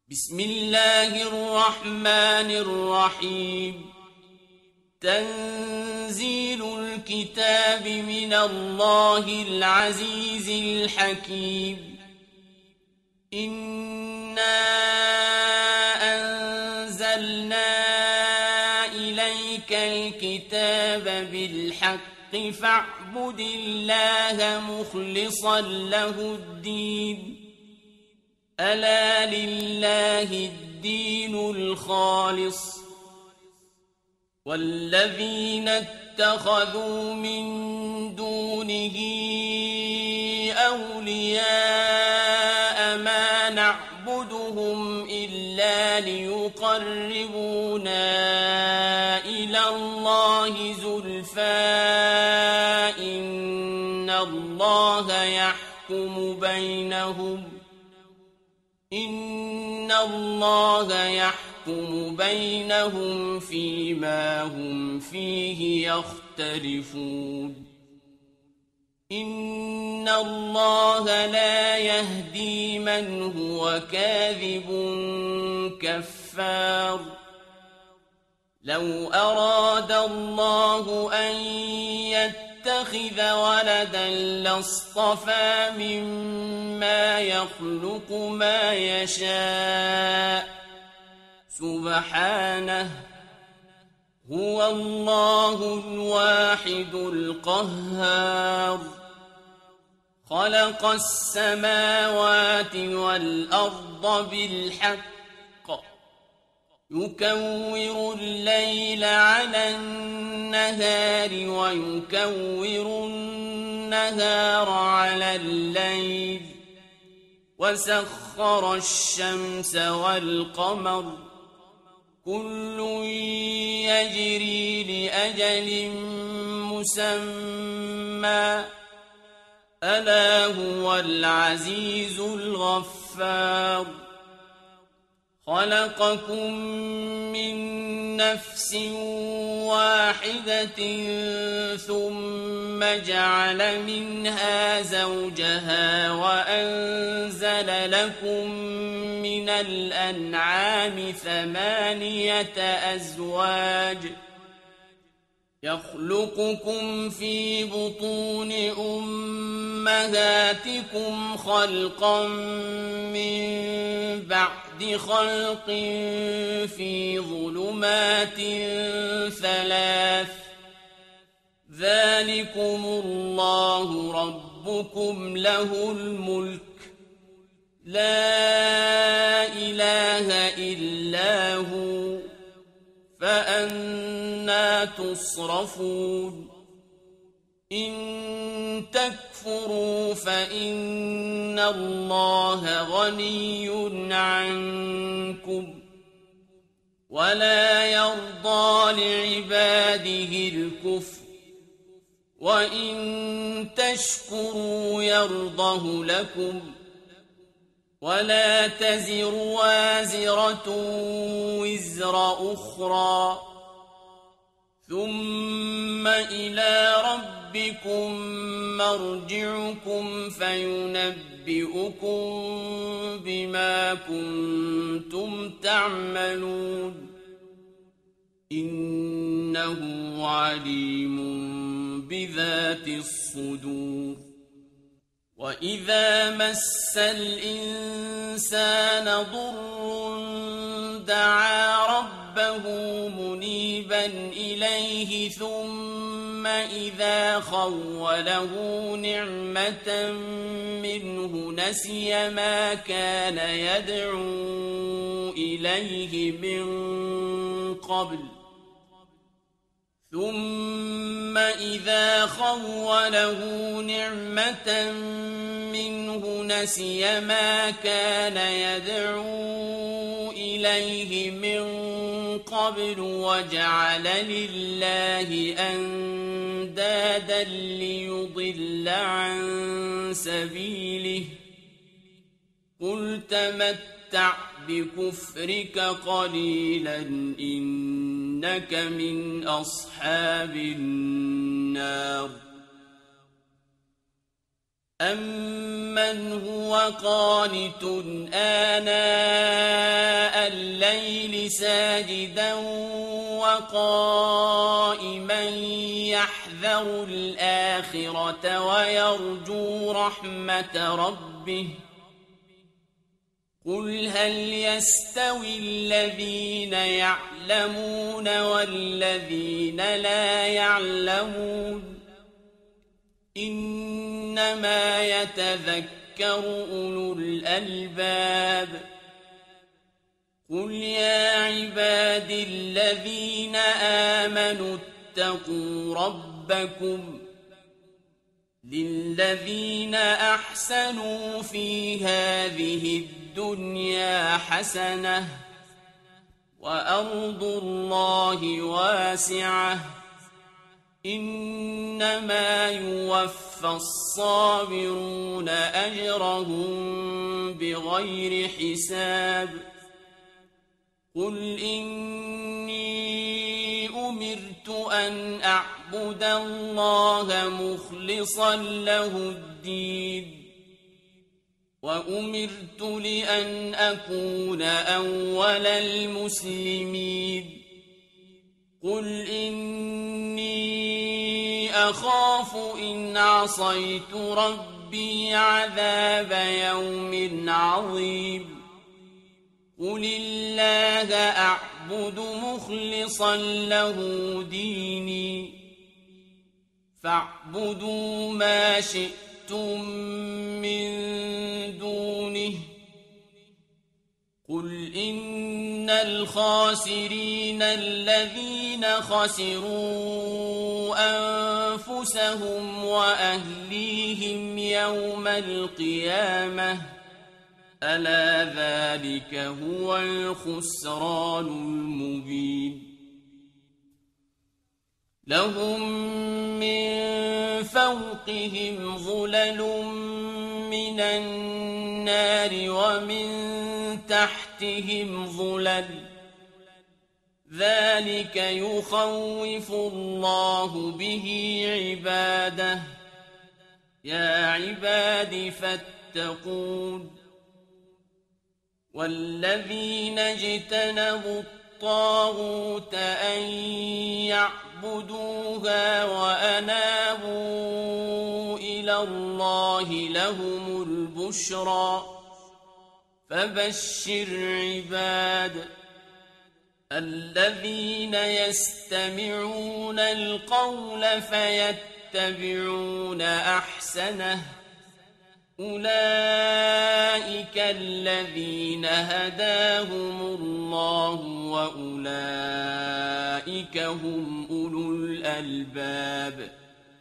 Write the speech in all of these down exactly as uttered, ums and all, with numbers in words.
بسم الله الرحمن الرحيم تنزيل الكتاب من الله العزيز الحكيم إنا أنزلنا إليك الكتاب بالحق فاعبد الله مخلصا له الدين ألا لله الدين الخالص والذين اتخذوا من دونه أولياء ما نعبدهم إلا ليقربونا إلى الله زلفى إن الله يحكم بينهم إن الله يحكم بينهم فيما هم فيه يختلفون إن الله لا يهدي من هو كاذب كفار لو أراد الله أن يتقى اتخذ ولدا لاصطفى مما يخلق ما يشاء سبحانه هو الله الواحد القهار خلق السماوات والأرض بالحق يكور الليل على النهار ويكور النهار على الليل وسخر الشمس والقمر كل يجري لأجل مسمى ألا هو العزيز الغفار خلقكم من نفس واحدة ثم جعل منها زوجها وأنزل لكم من الأنعام ثمانية أزواج يخلقكم في بطون أمهاتكم خلقا من بعد خلق في ظلمات ثلاث ذلكم الله ربكم له الملك لا إله إلا هو فأنى تصرفون إن تكفروا فإن الله غني عنكم ولا يرضى لعباده الكفر وإن تشكروا يرضه لكم ولا تزر وازرة وزر أخرى ثم إلى ربكم مرجعكم فينبئكم بما كنتم تعملون إنه عليم بذات الصدور وإذا مس الإنسان ضر دعا ربه منيبا إليه ثم إذا خوله نعمة منه نسي ما كان يدعو إليه من قبل ثم إذا خوله نعمة منه نسي ما كان يدعو إليه من قبل وجعل لله أندادا ليضل عن سبيله قل تمتع بكفرك قليلا إنك من أصحاب النار أَمَّنْ هُوَ قَانِتٌ آنَاءَ الليل ساجدا وقائما يحذر الآخرة ويرجو رحمة ربه قل هل يستوي الذين يعلمون والذين لا يعلمون إنما يتذكر أولو الألباب قل يا عباد الذين آمنوا اتقوا ربكم للذين أحسنوا في هذه الدنيا حسنة وأرض الله واسعة إنما يوفى الصابرون أجرهم بغير حساب قل إني أمرت أن أعبد الله مخلصا له الدين وأمرت لأن أكون أول المسلمين قل إني أخاف إن عصيت ربي عذاب يوم عظيم قل الله أعبد مخلصا له ديني فاعبدوا ما شئتم من دونه قل إن الخاسرين الذين خسروا أنفسهم وأهليهم يوم القيامة ألا ذلك هو الخسران المبين لهم من فوقهم ظلل من النار ومن تحتهم ظلل ذلك يخوف الله به عباده يا عباد فاتقون والذين اجتنبوا الطاغوت أن يعبدوها وأنابوا إلى الله لهم البشرى فبشر عباد الذين يستمعون القول فيتبعون أحسنه أولئك الذين هداهم الله وأولئك هم أولو الألباب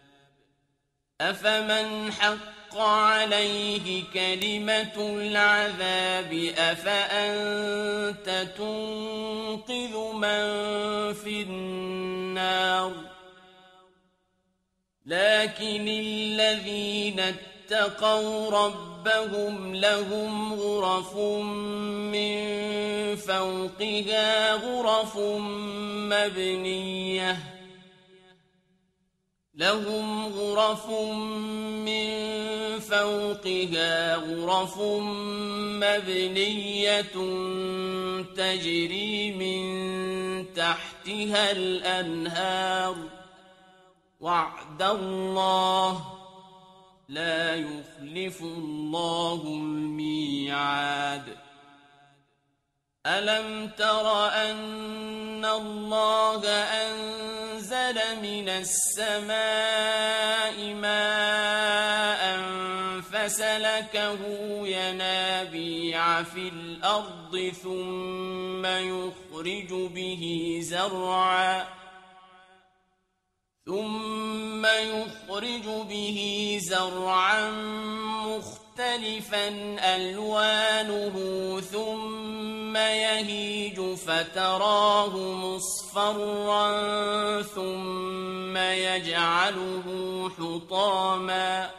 أفمن حق عليه كلمة العذاب أفأنت تنقذ من في النار لكن الذين اتقوا ربهم لهم غرف من فوقها غرف مبنية لهم غرف من فوقها غرف مبنية تجري من تحتها الأنهار وعد الله لا يخلف الله الميعاد ألم تر أن الله أنزل من السماء ماء فسلكه ينابيع في الأرض ثم يخرج به زرعا ثم يخرج به زرعا مختلفا ألوانه ثم يهيج فتراه مصفرا ثم يجعله حطاما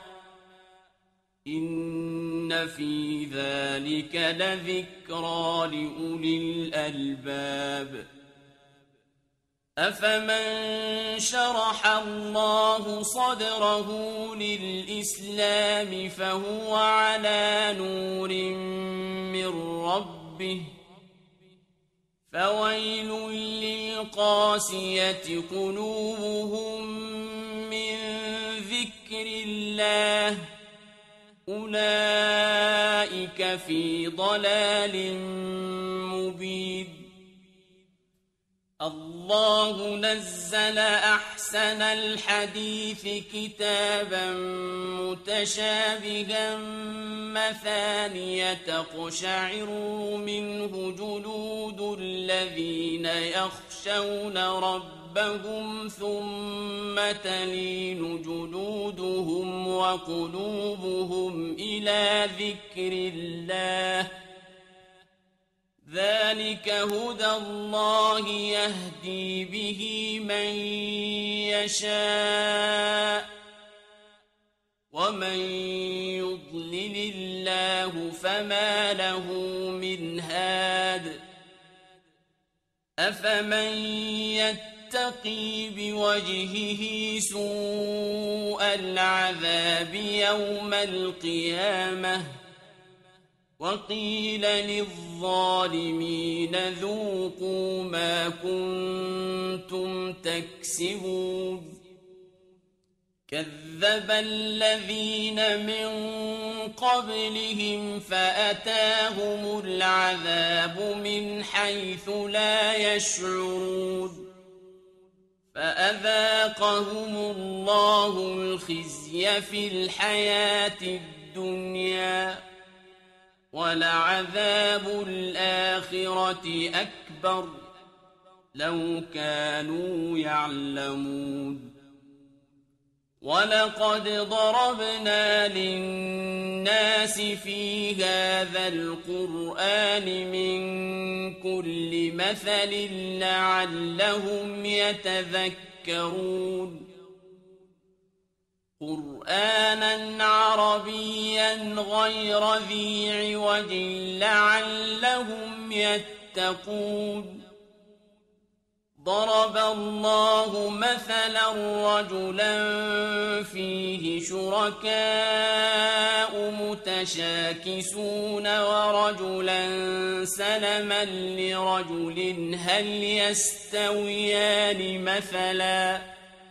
إن في ذلك لذكرى لأولي الألباب أفمن شرح الله صدره للإسلام فهو على نور من ربه فويل للقاسية قلوبهم من ذكر الله أولئك في ضلال مبين الله نزل أحسن الحديث كتابا متشابها مثانية تقشعر منه جلود الذين يخشون ربهم ثم تلين جلودهم وقلوبهم إلى ذكر الله ذلك هدى الله يهدي به من يشاء ومن يضلل الله فما له من هاد أفمن يتقي بوجهه سوء العذاب يوم القيامة وقيل للظالمين ذوقوا ما كنتم تكسبون كذب الذين من قبلهم فأتاهم العذاب من حيث لا يشعرون فأذاقهم الله الخزي في الحياة الدنيا ولعذاب الآخرة أكبر لو كانوا يعلمون ولقد ضربنا للناس في هذا القرآن من كل مثل لعلهم يتذكرون قرآنا عربيا غير ذي عوج لعلهم يتقون ضرب الله مثلا رجلا فيه شركاء متشاكسون ورجلا سلما لرجل هل يستويان مثلا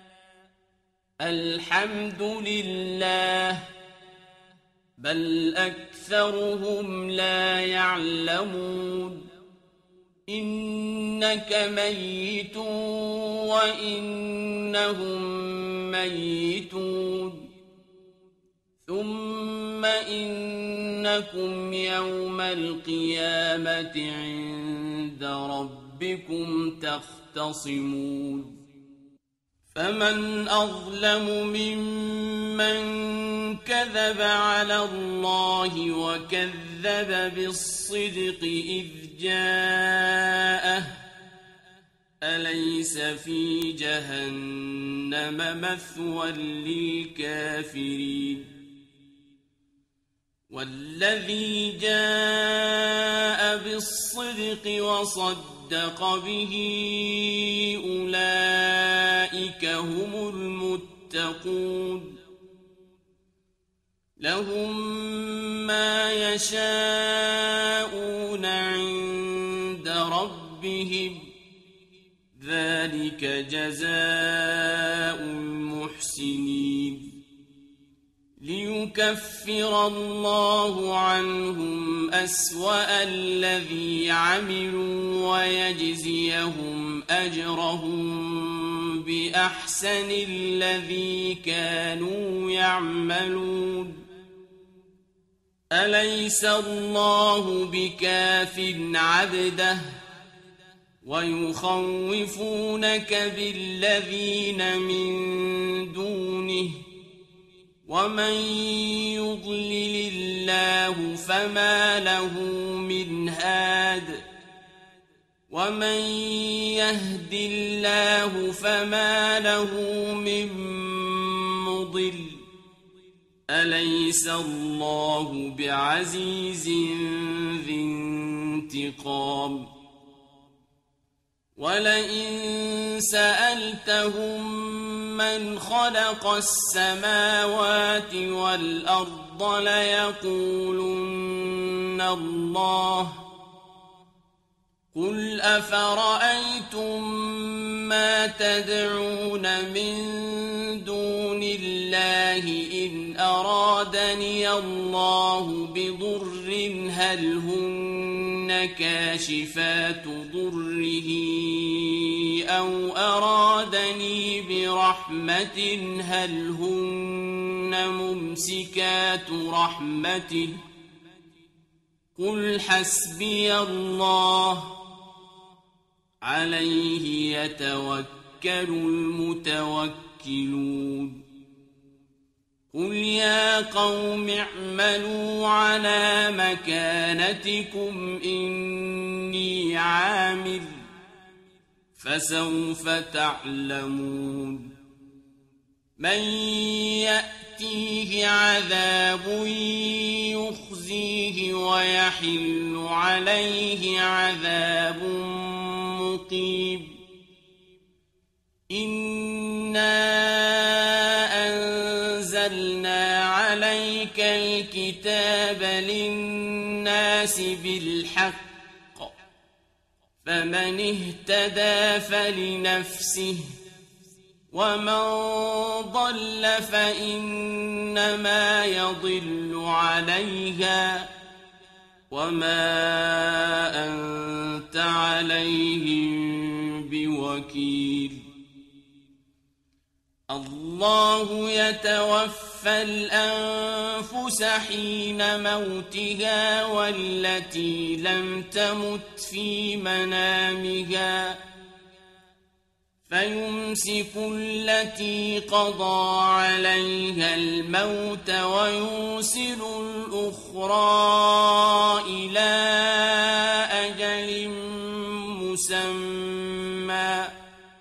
الحمد لله بل أكثرهم لا يعلمون إنك ميت وإنهم ميتون ثم إنكم يوم القيامة عند ربكم تختصمون فمن أظلم ممن كذب على الله وكذب بالصدق إذ جاءه أليس في جهنم مثوى للكافرين والذي جاء بالصدق وصدق به أولئك هم المتقون لهم ما يشاءون عند ربهم ذلك جزاء المحسنين ليكفر الله عنهم أسوأ الذي عملوا ويجزيهم أجرهم بأحسن الذي كانوا يعملون أليس الله بكاف عبده ويخوفونك بالذين من دونه ومن يضلل الله فما له من هاد ومن يهد الله فما له من مضل أليس الله بعزيز ذي انتقام ولئن سألتهم من خلق السماوات والأرض ليقولن الله قل أفرأيتم ما تدعون من دون الله إن أرادني الله بضر هل هن كاشفات ضره أو أرادني برحمة هل هن ممسكات رحمته قل حسبي الله عليه يتوكل المتوكلون قل يا قوم اعملوا على مكانتكم إني عامل فسوف تعلمون من يأتيه عذاب يخزيه ويحل عليه عذاب مقيم إنا أنزلنا عليك الكتاب للناس بالحق فمن اهتدى فلنفسه ومن ضل فإنما يضل عليها وما أنت عليهم بوكيل الله يتوفى الأنفس حين موتها والتي لم تمت في منامها فيمسك التي قضى عليها الموت ويرسل الأخرى إلى أجل مسمى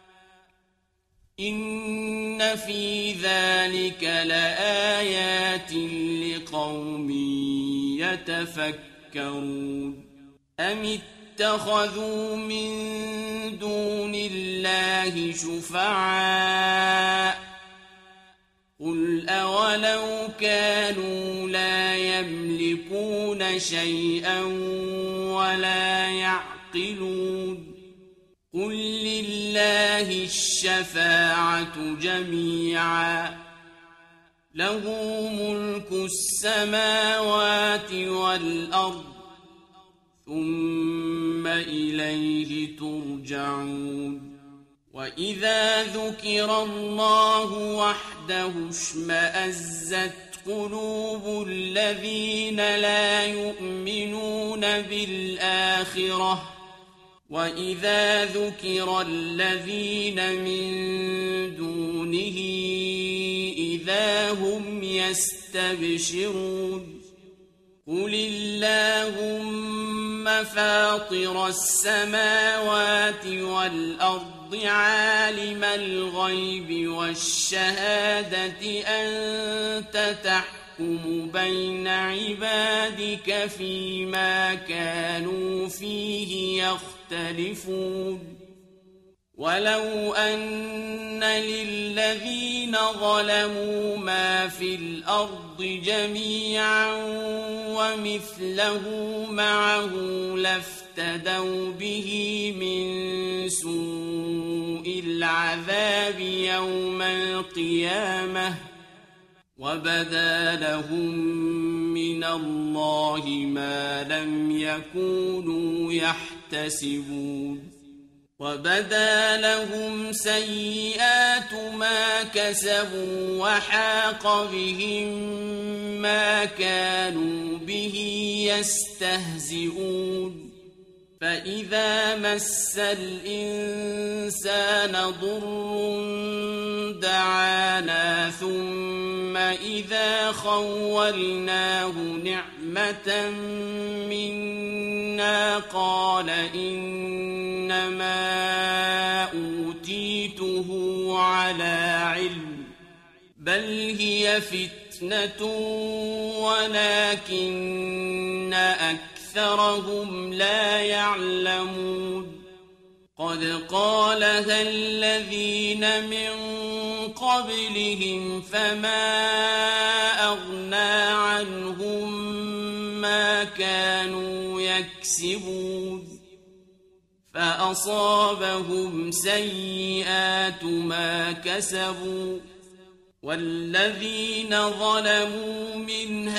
إن في ذلك لآيات لقوم يتفكرون أم اتخذوا من دون الله شفعاء قل أولو كانوا لا يملكون شيئا ولا يعقلون قل لله الشفاعة جميعا له ملك السماوات والأرض ثم إليه ترجعون وإذا ذكر الله وحده اشمأزت قلوب الذين لا يؤمنون بالآخرة وإذا ذكر الذين من دونه إذا هم يستبشرون قل اللهم فاطر السماوات والأرض عالم الغيب والشهادة أنت تحكم بين عبادك فيما كانوا فيه يختلفون ولو أن للذين ظلموا ما في الأرض جميعا ومثله معه لافتدوا به من سوء العذاب يوم القيامة وبدا لهم من الله ما لم يكونوا يحتسبون وبدا لهم سيئات ما كسبوا وحاق بهم ما كانوا به يستهزئون فإذا مس الإنسان ضر دعانا ثم إذا خولناه نعمة منا قال إنما أوتيته على علم بل هي فتنة ولكن أكثرهم لا يعلمون قد قالها الذين من قبلهم فما أغنى عنهم ما كانوا يكسبون فأصابهم سيئات ما كسبوا والذين ظلموا من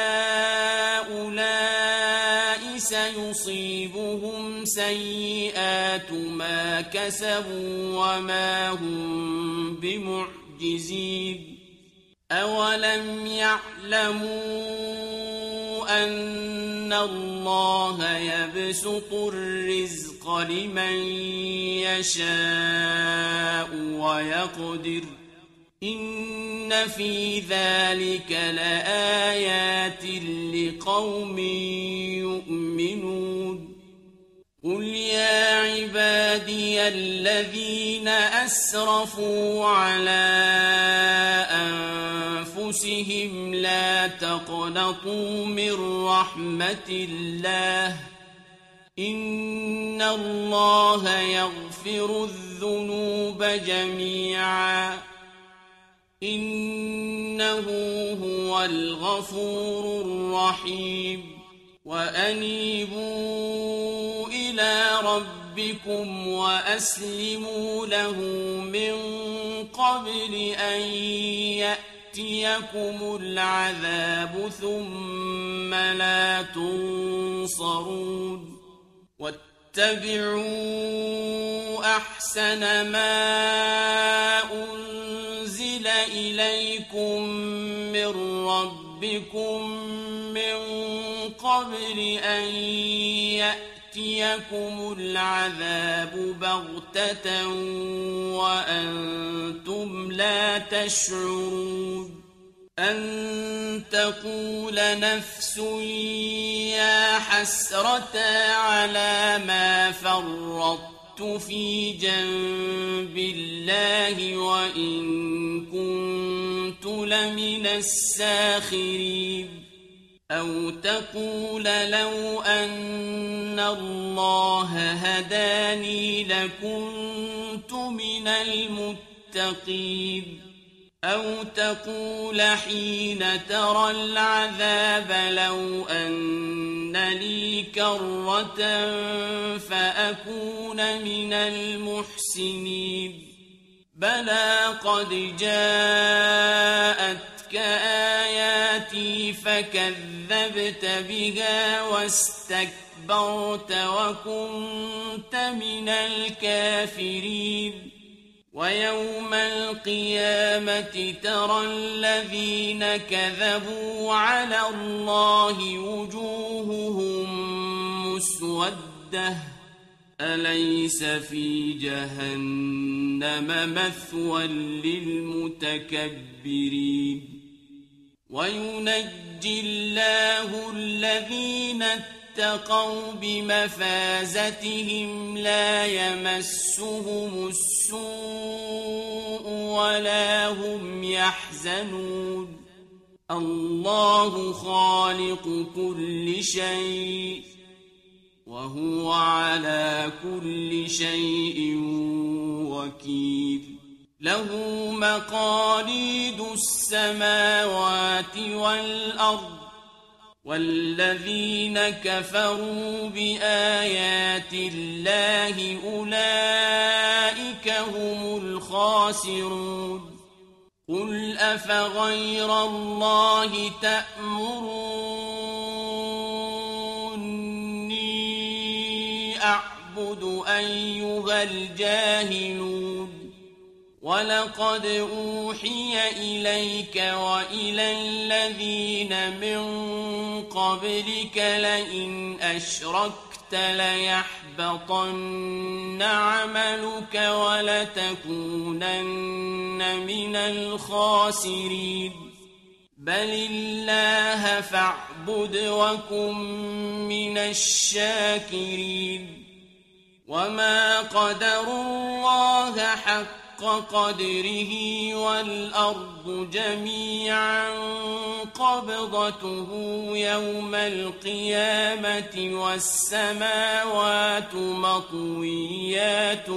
هؤلاء سيصيبهم سيئات ما كسبوا وما هم بمعجزين أولم يعلموا أن الله يبسط الرزق لمن يشاء ويقدر إن في ذلك لآيات لقوم يؤمنون قل يا عبادي الذين أسرفوا على أنفسهم لا تقنطوا من رحمة الله إن الله يغفر الذنوب جميعا إنه هو الغفور الرحيم وأنيبوا إلى ربكم وأسلموا له من قبل أن يأتيكم العذاب ثم لا تنصرون واتبعوا أحسن ما أنزل إليكم من ربكم من قبل أن يأتيكم العذاب بغتة وأنتم لا تشعرون أن تقول نفس يا حسرة على ما فرطت في جنب الله وإن كنت لمن الساخرين أو تقول لو أن الله هداني لكنت من المتقين أو تقول حين ترى العذاب لو أن لي كرة فأكون من المحسنين بلى قد جاءتك آياتي فكذبت بها واستكبرت وكنت من الكافرين ويوم القيامة ترى الذين كذبوا على الله وجوههم مسودة أليس في جهنم مثوى للمتكبرين وينجي الله الذين اتقوا بمفازتهم لا يمسهم السوء ولا هم يحزنون الله خالق كل شيء وهو على كل شيء وكيل له مقاليد السماوات والأرض والذين كفروا بآيات الله أولئك هم الخاسرون قل أفغير الله تأمروني أعبد أيها الجاهلون ولقد أوحي إليك وإلى الذين من قبلك لئن أشركت ليحبطن عملك ولتكونن من الخاسرين بل الله فاعبد وكن من الشاكرين وما قدروا الله حق قدره والأرض جميعا قبضته يوم القيامة والسماوات مطويات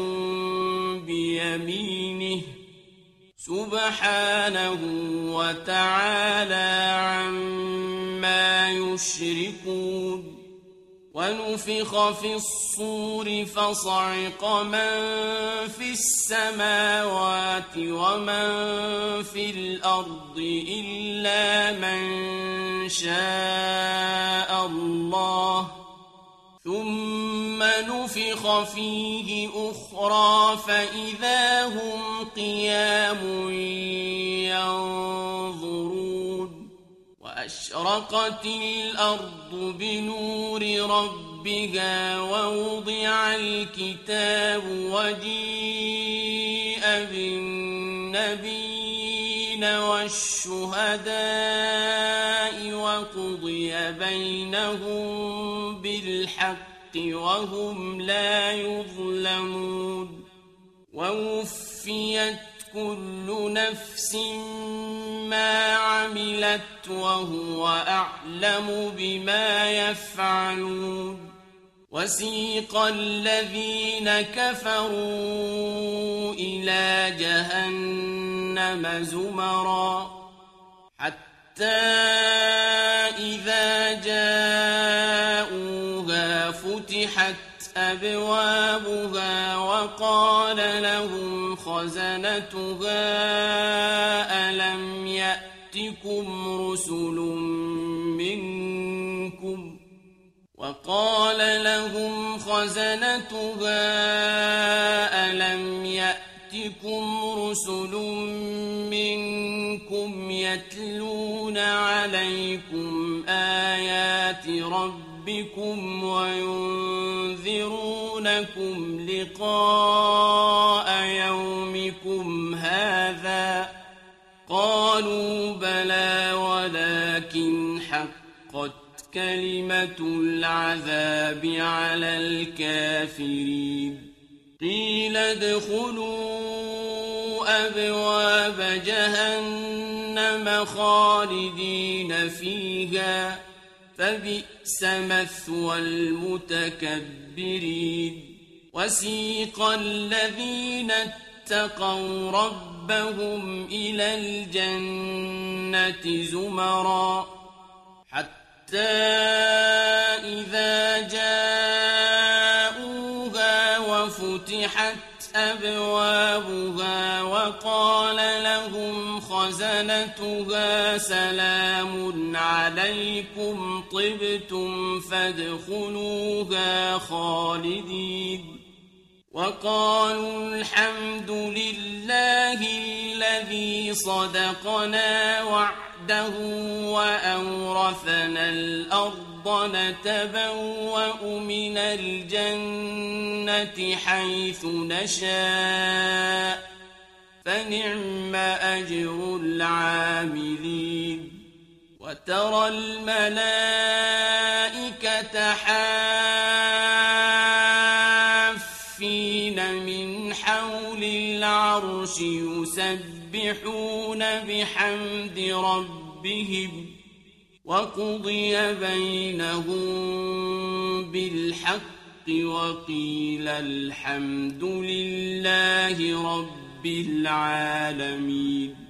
بيمينه سبحانه وتعالى عما يشركون ونفخ في الصور فصعق من في السماوات ومن في الأرض إلا من شاء الله ثم نفخ فيه أخرى فإذا هم قيام ينظرون وأشرقت الأرض بنور ربها ووضع الكتاب وجيء بالنبيين والشهداء وقضي بينهم بالحق وهم لا يظلمون ووفيت كل نفس ما عملت وهو أعلم بما يفعلون وسيق الذين كفروا إلى جهنم زمرا حتى إذا جاءوها فتحت أبوابها وقال لهم خزنتها ألم يأتكم رسل منكم وقال لهم خزنتها ألم يأتكم رسل منكم يتلون عليكم آيات ربكم وينذرونكم لقاء يومكم هذا قالوا بلى ولكن حقت كلمة العذاب على الكافرين قيل ادخلوا أبواب جهنم خالدين فيها فبئس مثوى المتكبرين وسيق الذين اتقوا ربهم إلى الجنة زمرا حتى إذا جاءوها وفتحت أبوابها وقال لهم خزنتها سلام عليكم طبتم فادخلوها خالدين وقالوا الحمد لله الذي صدقنا وعده وأورثنا الأرض نتبوأ من الجنة حيث نشاء فنعم أجر العاملين وترى الملائكة حافين من حول العرش يسبحون بحمد ربهم وقضي بينهم بالحق وقيل الحمد لله رب العالمين